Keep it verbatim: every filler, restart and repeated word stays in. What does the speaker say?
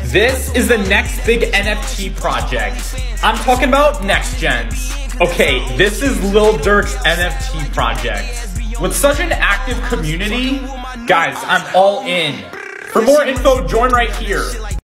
This is the next big N F T project. I'm talking about next gens. Okay, this is Lil Durk's N F T project. With such an active community, guys, I'm all in. For more info, join right here.